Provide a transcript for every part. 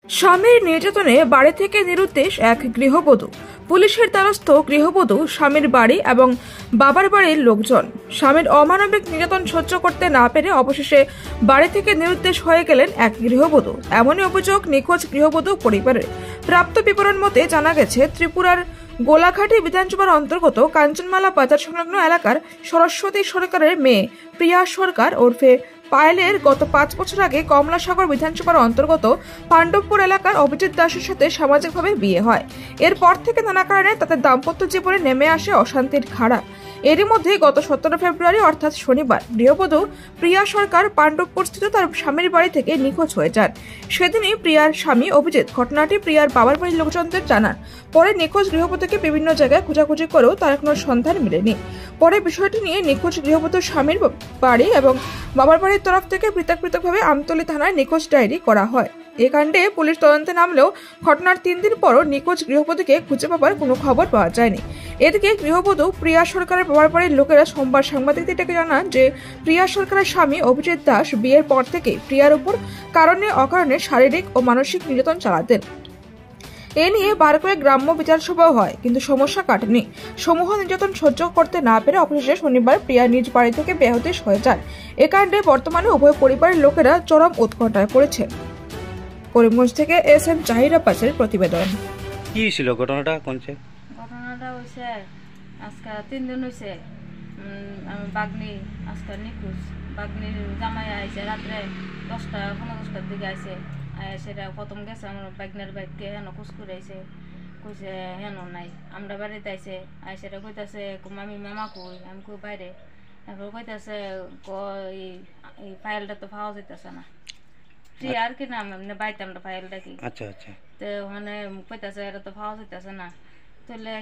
স্বামীর নির্যাতনে বাড়ি থেকে নিরুদ্দেশ এক গৃহবধূ। পুলিশের দ্বারস্থ গৃহবধূ, স্বামীর বাড়ি এবং বাবার বাড়ির লোকজন। স্বামীর অমানবিক নির্যাতন সহ্য করতে না পেরে অবশেষে বাড়ি থেকে নিরুদ্দেশ হয়ে গেলেন এক গৃহবধূ। এমনই অভিযোগ নিখোঁজ গৃহবধূ পরিবারের। প্রাপ্ত বিবরণ মতে জানা গেছে, ত্রিপুরার গোলাঘাটি বিধানসভার অন্তর্গত কাঞ্চনমালা বাজার সংলগ্ন এলাকার সরস্বতী সরকারের মেয়ে প্রিয়া সরকার ওরফে পায়েলের গত 5 বছর আগে কমলাসাগর বিধানসভার অন্তর্গত পাণ্ডবপুর এলাকার অভিজিৎ দাসের সাথে সামাজিকভাবে বিয়ে হয়। এরপর থেকে নানা কারণে তাদের দাম্পত্য জীবনে নেমে আসে অশান্তির খাড়া। এরই মধ্যে গত 17 ফেব্রুয়ারি অর্থাৎ শনিবার গৃহবধূ প্রিয়া সরকার পাণ্ডবপুর স্থিত তার স্বামীর বাড়ি থেকে নিখোঁজ হয়ে যান। সেদিনই প্রিয়ার স্বামী অভিজিৎ ঘটনাটি প্রিয়ার বাবার বাড়ির লোকজনদের জানান। পরে নিখোঁজ গৃহবধূকে বিভিন্ন জায়গায় খোঁজাখুঁজি করেও তার কোনো সন্ধান মেলেনি। পরে বিষয়টি নিয়ে নিখোঁজ গৃহবধূর স্বামীর বাড়ি এবং বাবার বাড়ির তরফ থেকে পৃথকভাবে আমতলী থানায় নিখোঁজ ডায়েরি করা হয়। এ কাণ্ডে পুলিশ তদন্তে নামলেও ঘটনার 3 দিন পরও নিখোঁজ গৃহবধূকে খুঁজে পাবার কোনো খবর পাওয়া যায়নি। এদিকে গৃহবধূ প্রিয়া সরকারের বাবার বাড়ির লোকেরা সোমবার সাংবাদিকদের জানান যে প্রিয়া সরকারের স্বামী অভিজিৎ দাস বিয়ের পর থেকে প্রিয়ার উপর কারণে অকারণে শারীরিক ও মানসিক নির্যাতন চালাতেন। এ নিয়ে বারকয়ে গ্রাম্য বিচার সভাও হয়, কিন্তু সমস্যা কাটেনি। সমূহ নির্যাতন সহ্য করতে না পেরে অবশেষে শনিবার প্রিয়া নিজ বাড়ি থেকে বেহুদেশ হয়ে যান। এ কাণ্ডে বর্তমানে উভয় পরিবারের লোকেরা চরম উৎকণ্ঠায় পড়েছেন। করিমগঞ্জ থেকে এস.এম. জাহির আব্বাসের প্রতিবেদন। কি ছিল ঘটনাটা? ঘটনাটা হয়েছে আজকে 3 দিন হয়েছে। আমি বাগনি আজকে নিখোঁজ। বাগনির জামাই আইছে রাত্রে 10টার দিকে আইছে। সেটা প্রথম গেছে আমার বাগনের বাইককে হেন খোঁজ করে আইছে, কইছে হেন নাই। আমরা বাড়িতে আইছে, সেটা কইতাছে আমি মামা কই, আমি কই বাইরে। তারপর কইতাছে এই ফাইলটা তো পাওয়া যাইতেছে না। আর কি নাম এমনি বাইতাম না ফাইলটা কি। আচ্ছা আচ্ছা। তো ওখানে কইতাছে এটা তো পাওয়া যাইতেছে না। তাহলে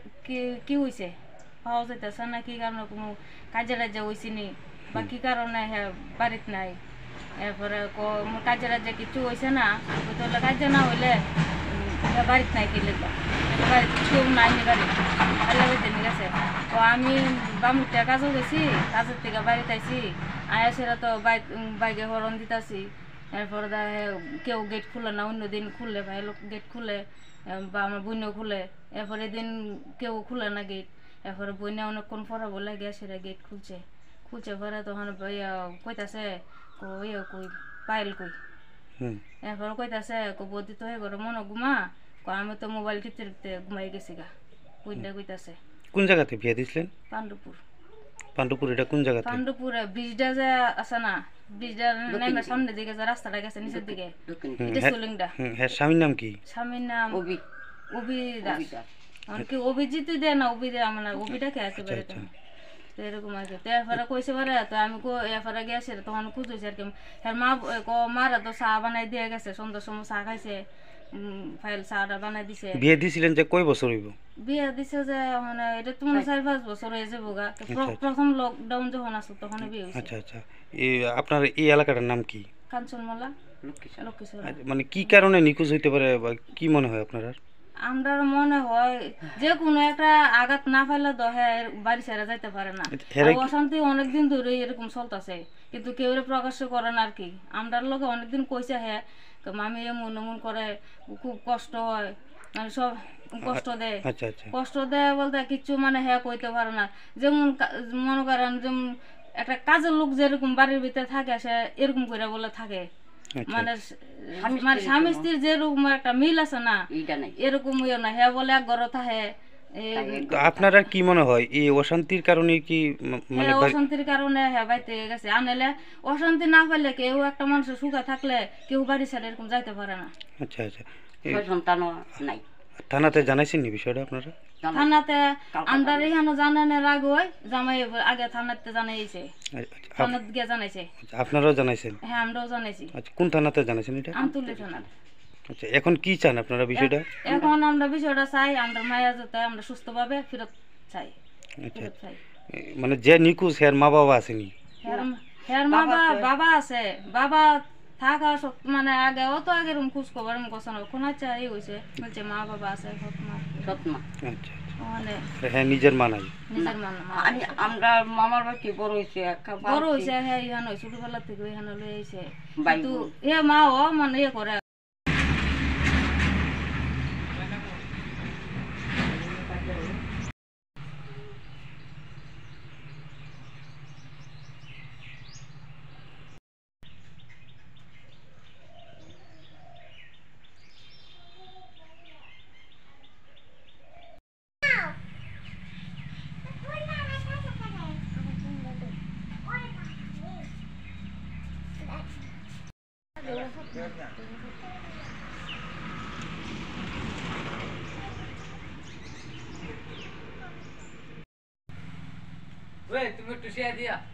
কি হয়েছে পাওয়া যাইতেছে না, কি কারণে কোনো কাজে রাজ্যে হয়েছি নি বা কি কারণে হ্যাঁ বাড়িতে নাই। এরপরে কাজে রাজ্যে কিছু হয়েছে না, তাহলে কাজে না হইলে বাড়িতে নাই কি লিখবা, বাড়িতে কেউ নাই নি বাড়ি বাড়িতে নিয়ে গেছে। তো আমি বামুরটা কাজও গেছি, কাজের থেকে বাড়িতে আইছি। আয়া সেটা তো বাইকে হরণ দিতেছি। এরপরে কেউ গেট খুলে না, অন্যদিন খুললে ভাই লোক গেট খুলে বা আমার বইনেও খুলে। এরপরে দিন কেউ খুলে না গেট। এরপরে বইনে অনেকক্ষণ পরে বলে গিয়ে সেটা গেট খুলছে পরে তখন কইতাছে কই পাইল কই। এরপরে কইতাছে বদি তো হয়ে গেল মনে ঘুমা, আমি তো মোবাইল টিপতে ঘুমাই গেছি গা। বইনটা কইতাছে। কোন জায়গাতে বিয়ে দিছিলেন? পাণ্ডবপুর। এটা কোন জায়গাতে? পাণ্ডবপুরে ব্রিজটা যে আছে না, ব্রিজটা নেমে সামনের দিকে যে রাস্তাটা গেছে নিচের দিকে, এটা সুলিংটা। হ্যাঁ, স্বামীর নাম কি? স্বামীর নাম অভি দাস। অনেকে অভিজিৎ দেয় না, অভি দেয় আমার অভিটাকে একেবারে তো এরকম আর কি। তো এরপরে কইছে পারে, তো আমি এরপরে গেছে তখন খুঁজেছি আর কি। মারা তো চা বানাই দিয়ে গেছে, সন্ধ্যার সময় চা খাইছে, ফাইল চাটা বানাই দিছে। বিয়ে দিছিলেন যে কয় বছর হইব? বিয়ে দিছে যে মানে এটা তো মানে 4-5 বছর হয়ে যাবো গা। প্রথম লকডাউন যখন আসলো তখন বিয়ে হয়েছে। আচ্ছা আচ্ছা। আপনার এই এলাকাটার নাম কি? কাঞ্চনমালা লক্ষ্মীশ্বর। মানে কি কারণে নিখোঁজ হইতে পারে বা কি মনে হয় আপনার? আমরা মনে হয় যে কোনো একটা আঘাত না পাইলে তো বাড়ি ছেড়ে যাইতে পারে না। অশান্তি অনেকদিন ধরে এরকম চলতেছে, কিন্তু কেউ প্রকাশ্য করে না আর কি। আমরা লোকে অনেকদিন কইছে হ্যাঁ মামি এমন করে, খুব কষ্ট হয়, মানে সব কষ্ট দেয়। কষ্ট দেয় বলতে কিছু মানে হ্যাঁ কইতে পারে না। যেমন মনে করেন যেমন একটা কাজের লোক যেরকম বাড়ির ভিতরে থাকে, সে এরকম করে বলে থাকে। মানে স্বামী স্ত্রীর যেরকম একটা মিল আছে না, এরকম না। হ্যাঁ বলে এক ঘর থাকে। আপনারা কি মনে হয় এই অশান্তির কারণে কি? মানে অশান্তির কারণে হ্যাঁ বাইতে গেছে। আনলে অশান্তি না পাইলে কেউ একটা মানুষের সুখে থাকলে কেউ বাড়ি ছেড়ে এরকম যাইতে পারে না। আচ্ছা আচ্ছা। সন্তানও নাই। থানাতে জানাইছেন নি বিষয়টা আপনারা? থানাতে আমরা এখানে জানানোর আগে জামাই আগে থানাতে জানাইছে, থানাতে গিয়ে জানাইছে। আপনারাও জানাইছেন? হ্যাঁ, আমরাও জানাইছি। আচ্ছা, কোন থানাতে জানাইছেন এটা? আমতলী থানা। আচ্ছা, এখন কি চান আপনারা বিষয়টা? এখন আমরা বিষয়টা চাই আমরা মায়া যাতে আমরা সুস্থভাবে ফেরত চাই। আচ্ছা, মানে যে নিখোঁজ এর মা বাবা আসেনি? এর মা বাবা আছে, বাবা থাকা মানে আগেও তো আগে খোঁজ খবর গোছানো কোনো চাই হয়েছে, বলছে মা বাবা আছে সৎমা। আচ্ছা, হ্যাঁ নিজের মা নাই? নিজের মা না। আমরা মামার বাড়ি বড় হয়েছে হ্যাঁ এখানে ছোটবেলা থেকে এখানে লয়ে আইছে, কিন্তু এ মা ও মানে করে তুমি একটু শেয়ার দিয়া